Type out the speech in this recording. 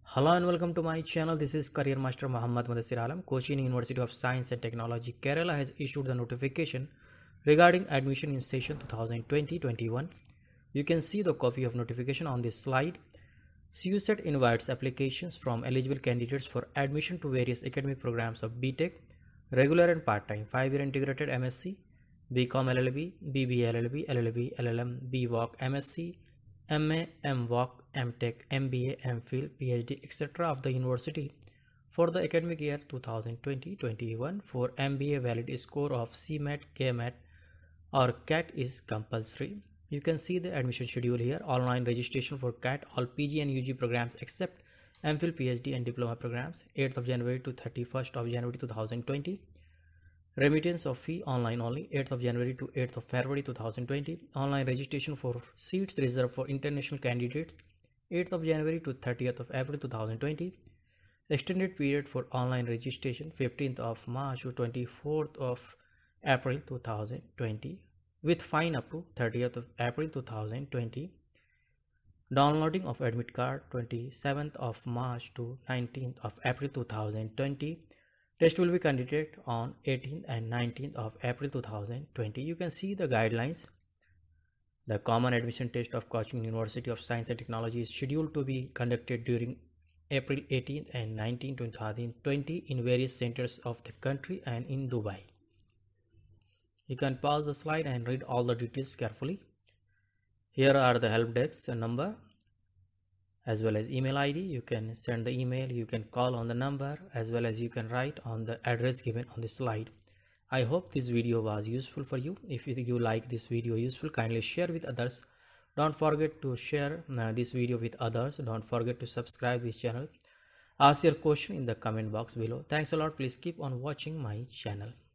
Hello and welcome to my channel. This is Career Master Muhammad Mudassir Alam. Cochin University of Science and Technology, Kerala has issued the notification regarding admission in session 2020-21. You can see the copy of notification on this slide. CUSAT invites applications from eligible candidates for admission to various academic programs of B.Tech, regular and part-time, 5-year integrated MSc, BCom LLB, BBA LLB, LLB, LLM, BVoc, MSc, MA, M.Voc, M.Tech, MBA, M.Phil, Ph.D, etc. of the university for the academic year 2020-21. For MBA, valid score of CMAT, KMAT or CAT is compulsory. You can see the admission schedule here. Online registration for CAT, all PG and UG programs except M.Phil, Ph.D and diploma programs, 8th of January to 31st of January 2020. Remittance of fee online only, 8th of January to 8th of February 2020. Online registration for seats reserved for international candidates, 8th of January to 30th of April 2020. Extended period for online registration, 15th of March to 24th of April 2020, with fine up to 30th of April 2020. Downloading of admit card, 27th of March to 19th of April 2020. Test will be conducted on 18th and 19th of April 2020. You can see the guidelines. The common admission test of Cochin University of Science and Technology is scheduled to be conducted during April 18th and 19th, 2020 in various centers of the country and in Dubai. You can pause the slide and read all the details carefully. Here are the help desk number as well as email ID. You can send the email, you can call on the number, as well as you can write on the address given on the slide. I hope this video was useful for you. If you like this video useful, kindly share with others. Don't forget to share this video with others. Don't forget to subscribe this channel. Ask your question in the comment box below. Thanks a lot. Please keep on watching my channel.